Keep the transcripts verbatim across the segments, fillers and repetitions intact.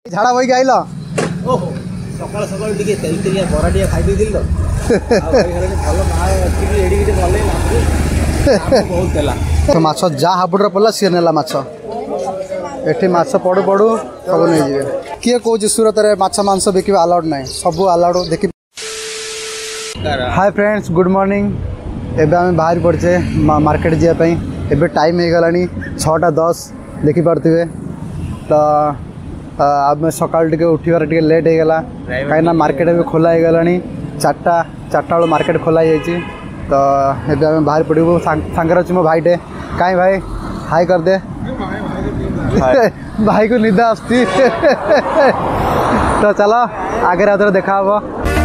झाड़ा बही आइल ओहो सकाल सकाल टिके तेल तेलिया बरा टिके खाई देइल तो आ भाई घरे भलो ना अछि एडी के भले ना बहुत देला तो माछ जा हाबुडर पला सी नेला माछ एठी माछ पडु पडु सब नै जिवे किए कहूँ सूरत रे माछ मांस बिकवा अलाउड ना सब अलाउड देखि। हाय फ्रेंड्स गुड मॉर्निंग एबे आम बाहर पड़चे मार्केट जावाई एबे टाइम हो गलानी छटा दस देखी पार्थे तो आम सकाल टे उठार टे लेट हो गला कहीं मार्केट भी खोला हो गलानी चार्टा चार्टा बेलू मार्केट खोला जाइए तो एबे आम बाहर पड़ू सांगे अच्छे मो भाईटे कहीं भाई हाई कर दे भाई को निदा आसती तो चलो आगे रात देखा हे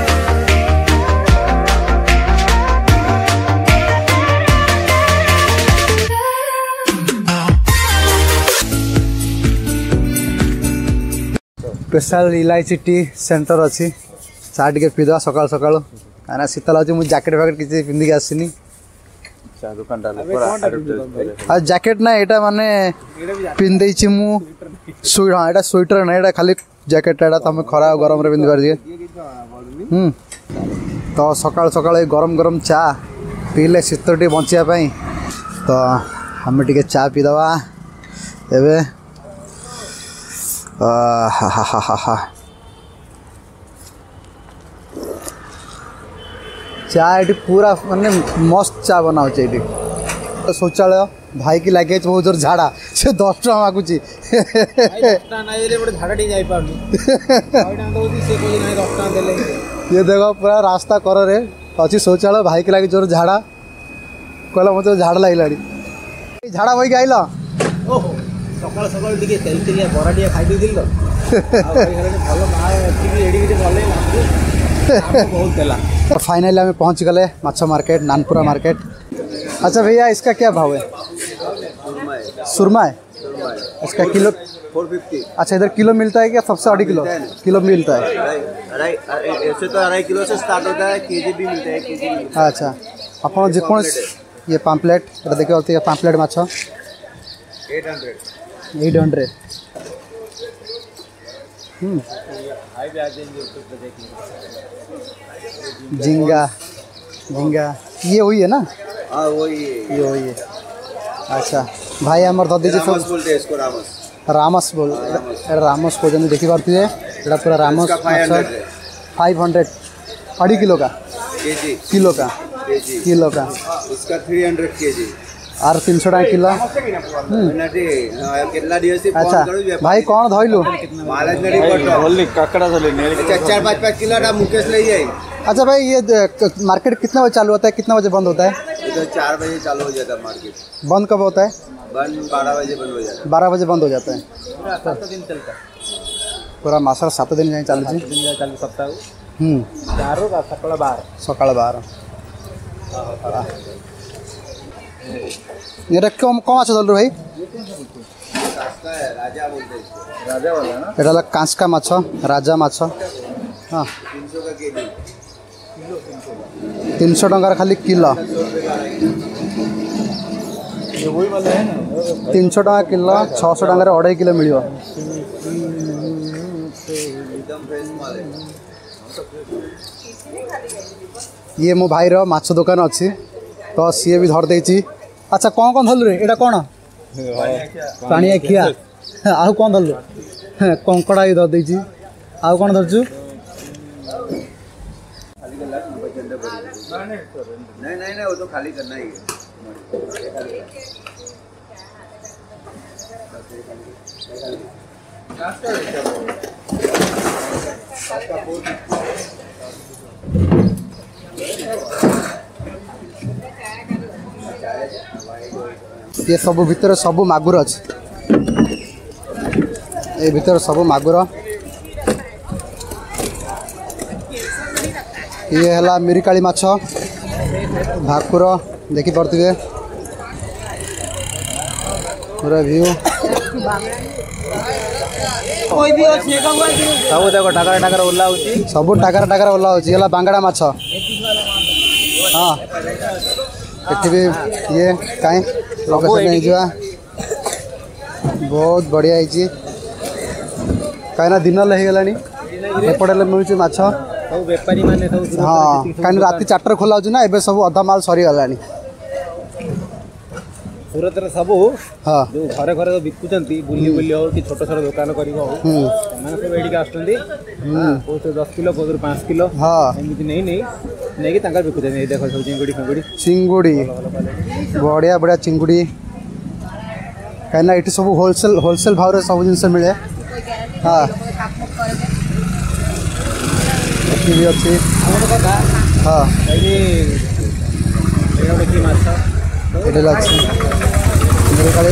स्पेशल इलायची टी सेंटर अच्छी चा टे पीदा सका सका कहीं शीत लगे मुझे जैकेट फैकेट किसी पिंधिक आसनी जैकेट ना यहाँ माने पिंधे मु हाँ यहाँ स्वेटर ना यहाँ खाली जैकेट यहाँ तुम खरा गरम पिंधि पार हम्म तो सका सका गरम गरम चा पीले शीत टे बचापी तो आम टे चा पीदवा एबे हा हा हा हा हा चा ये पूरा माने मस्त चा बनाऊ ये तो शौचालय भाई की लगे बहुत जोर झाड़ा से दस टाँग मागुची ये देखो पूरा रास्ता कर रे अच्छी शौचालय भाई की लगे जोर झाड़ा कहला मत झाड़ा लगे झाड़ा बही आइल सकाल सकाल टिके तेल तेलिया बरा टिके खाई देइल तो आ भाई घरे भलो ना अछि एडी के भले ना बहुत देला। तो फाइनली हमें पहुंच गए माछा मार्केट नानपुरा मार्केट। अच्छा भैया इसका क्या भाव है? सुरमा है इसका किलो फोर फिफ्टी। अच्छा इधर किलो मिलता है क्या सबसे अढ़ी किलो किलो मिलता है? अढ़ाई ऐसे तो अढ़ाई किलो से स्टार्ट होता है केजी भी मिलता है केजी भी। अच्छा आप जो ये पाम्पलेट देखिए पाम्पलेट माछ एट हंड्रेड एट हंड्रेड झींगा झींगा ये हुई है ना? हाँ वही ये वही है। अच्छा भाई हमार धर दीजिए रामस बोलते हैं इसको रामस रामस बोल रामस को देखी पार्थे ये पूरा रामस फाइव हंड्रेड अढ़ी किलो का केजी किलो का केजी किलो का उसका थ्री हंड्रेड केजी आर तीन सौ टाँग किलो। अच्छा भाई कौन धोइलु चार पाँच पाँच किलो मुकेश ले जाए। अच्छा भाई ये मार्केट कितना बजे चालू होता है कितना बजे बंद होता है? इधर चार बजे चालू हो जाता है मार्केट। बंद कब होता है? बंद बारह बजे बंद हो जाता है। बारह बजे बंद हो जाता है सात दिन चलता पूरा मासर सात दिन जाए चालू दिन चालू सप्ताह हम्म चार सकाल बार सकाल बार ये कम कम आछ धरलु भाई राजा बोलते हैं राजा वाला ना एटा कांचका माछ राजा माछ हाँ तीन सौ टंकार खाली किलो तीन सौ टका किलो छः सौ टकर अढ़ाई किलो मिल ये मो भाई रो माछ दुकान अच्छी तो सी भी धर देची। अच्छा कौन कौन धरलु रे एटा कौन पानी खिया आउ कौन धरलु कंकड़ा भी धर देची आउ कौन धरचु नहीं नहीं नहीं वो तो खाली करना ही है। ये सब भितर सब मागुर अच्छे ये भितर सब मागुर ये है मिरिकाली माछ भाकुर देखी पार्थे पूरा व्यू सब देखो टाकरा टाकरा ओला होची सब टाकरा टाकरा ओला होची ये बांगड़ा माछ हाँ एठी भी ये काई लोकेशन नहीं जुआ बहुत बढ़िया है कहीं दिन होगलानी एपटे मिलूँ माछ सब बेपारी माने सब हाँ कहीं राति चार्टर खोला ना एबे सब अधा माल सरीगलानी सूरत सब हाँ जो घरे घरे बिकुचंती बुली बुली हो कि छोट छोट दुकान करी हो माने सब एडी आसुचंती को दस किलो को पाँच किलो हाँ एमती नहीं नहीं नहीं कि तांका बिकुचंती देखो सब चिंगुड़ी फिंगुड़ी चिंगुड़ी बढ़िया बढ़िया चिंगुड़ी कहीं ये सब होलसेल होलसेल भाव में सब जिन मिले हाँ भी अच्छी हाँ ये कि माछ ये अच्छी मेरे काले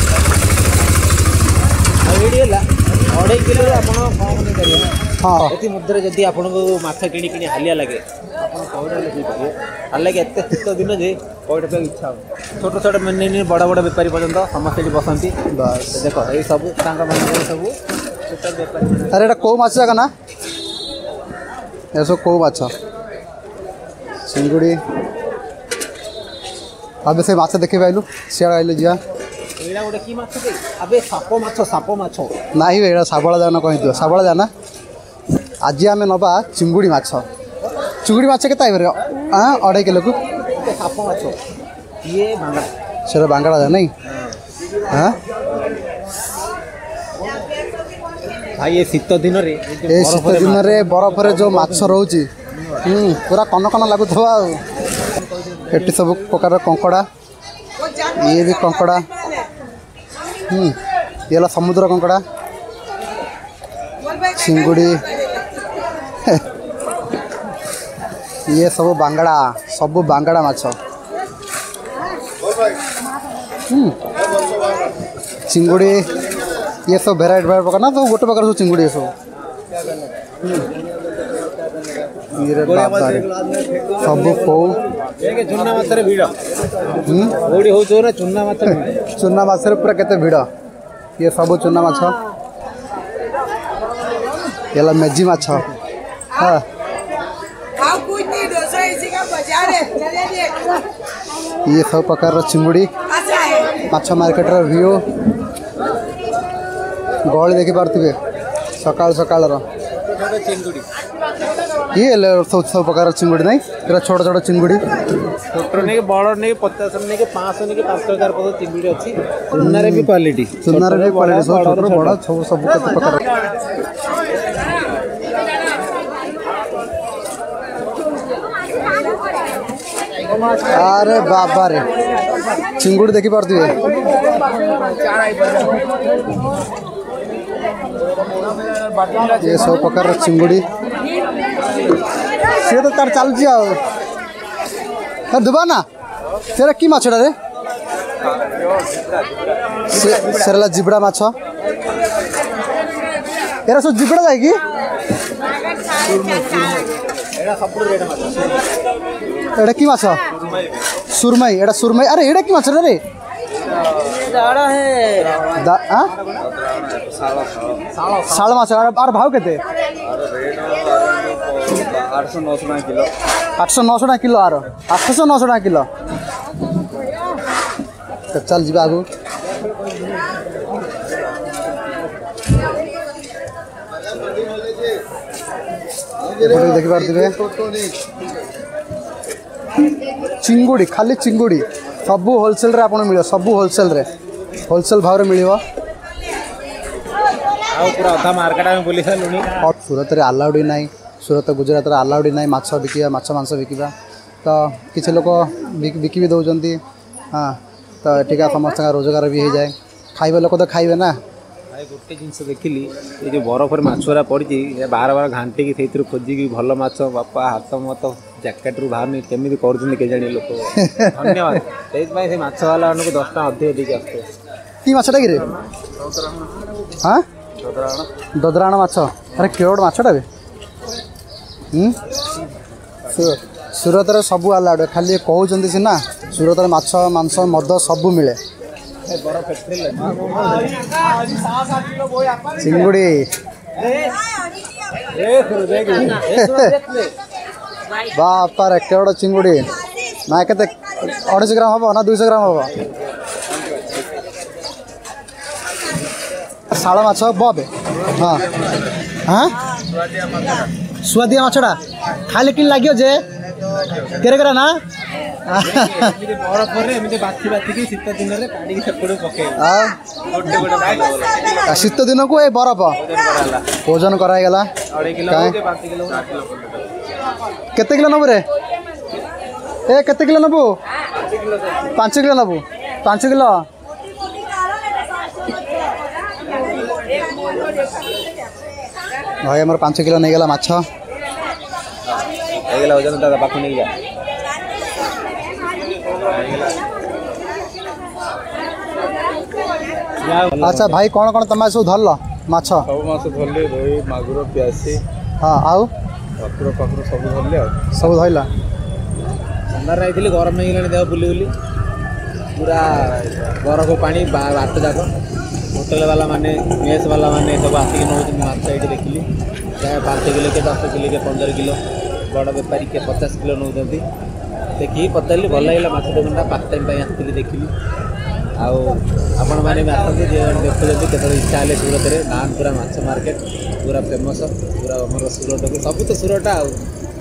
अढ़ाई किलो आप हाँ ये मध्य जदि आपको माछ किणी किणी हालिया लगे आप पौड़ा लगे हालांकि एत शीत दिन जे पौड़ा पे इच्छा हो छोट छोट मैंने बड़ बड़ बेपारी पर्यटन समस्ते बसती बस देख ये सब सब बेपारी अरे एटा कौ माछ जागा ना ये सब कौ माछ चिंगुड़ी अब से माछ देखी पाइलु सियाड़ आइलु जिया एड़ा गोटे की माछ के अबे साप माछ साप माछ नाही एड़ा साबळा जाना कहि साबळा जाना आज आम नवा चिंगुड़ी माछ चिंगुड़ी माछ के ताइबरे हां अढ़ाई किलो को साप माछ ये बांगड़ा सेरा बांगड़ा जा नहीं हां भाई ये शीत दिन रे ए शीत दिन रे बरफ रे जो माछ रहउची हम पूरा कन कन लागुथवा एटी सब प्रकार कंकड़ा ये भी कंकड़ा हम्म ये ला समुद्र कंकड़ा चिंगुड़ी ये सब बांगड़ा सब बांगड़ा माछ हम्म चिंगुड़ी ये सब भेराइट भेराइट प्रकार ना तो गोटे प्रकार सब चिंगुड़ी सब ये सब कौ चुना मात्र भिड़ ओडी हो ना चुना मात्र चुना माछ पूरा केते भिड़ ये सब चुना माछ ये ला मेजी माछ हाँ ये सब प्रकार चिंगुड़ी माछ मार्केट व्यू गहली देखी पारे सकाल सकाल चिंगुड़ी ये सब सब प्रकार चिंगुड़ी नहीं पूरा छोट छोट चिंगुड़ी छोट नहीं बड़ नहीं पचास नहीं पाँच नहीं पाँच हजार पद चिंगुड़ी अच्छी चुनार भी क्वालिटी चुनार भी क्वालिटी सब छोट बड़ सब सब प्रकार अरे बाबा रे चिंगुड़ी देखी पारे ये सब प्रकार चिंगुड़ी सी तो तार चलुची आ दुबा ना सेरा कि माछटा रे सेरा जिबड़ा माछ एरा सब जिबड़ा जाए कि एटा कि माछ सुरमई एटा सुरमई अरे एटा कि माछ रे शाल माछ आर भाव केते आठ सौ नौ सौ टाँग किलो आठ सौ नौ सौ टाँग किलो आर आठ सौ नौ सौ टाँग किलो तो चल जी आगु देखी पारे चिंगुड़ी खाली चिंगुड़ी सब होलसेल रे आपन मिल सब होलसेल रे होलसेल भाव रे मिलियो पूरा अधा मार्केट में बुली सालुनी सूरत रे अलाउड नहीं सूरत गुजरात रे अलाउड नहीं माछ बिकिबा माछ मांस बिकिबा तो किसी लोक बिकी भी दौरान हाँ तो एटिका समस्त रोजगार भी हो जाए खाइबा लोक तो खाइबे ना भाई गोटे जिन देखिली ये जो बरफ मछरा पड़ी बार बार घाटी से खोजिकी भल माछ बापा हाथ मत जैकेट रू बाहर केमी कर जानी लोक धन्यवाद से माछ वाला दस टाँग अधिक देके आसते कि माछटा कि हाँ ददराण माछ अरे केवड़ माछटा बे सूरत रे सबू अलाउड खाली कहते सीना सूरत रे माछ मांस मद सब मिले चिंगुड़ी बापा रे केवड़ चिंगुड़ी ना केते अढ़ाई ग्राम हम ना दुई ग्राम हम शाल माछ बे हाँ हाँ सुआदिया माछटा खाइले कि लगे जे केरे केरा ना बरफ बाती बाती शीत दिन में काढ़ी पके शीत दिन को ए बरफ ओजन करागला केते किलो नबू रे ए केते किलो नबू पाँच किलो नबू पाँच किलो भाई आमर पाँच किलो नहीं गला माछ ओजन दादा पाख नहीं जा अच्छा भाई कौन कौन तुम सब धरल माछ सब माछ धरले रोही मागुर प्यासी हाँ आउ पकुर पकुर सब धरले सब धरला अंधार रही गरम नहीं गला देह बुली बुली पूरा बरफ पानी बात जाक होटेल वाला माने मेस वाला माने सब आसिक नौ माछ ये देखिली चाहे पाँच किलो के दस किलो के पंद्रह किलो बड़ बेपारी के पचास किलो नौ देखिए पचारि भल लगे माछ दुकान पार्ट टाइम आसती देखिली आउ आपण मैंने आसते देखते केत इच्छा है सूरत में नान पूरा माछ मार्केट पूरा फेमस पूरा आम सूरत को सब तो सूरत आ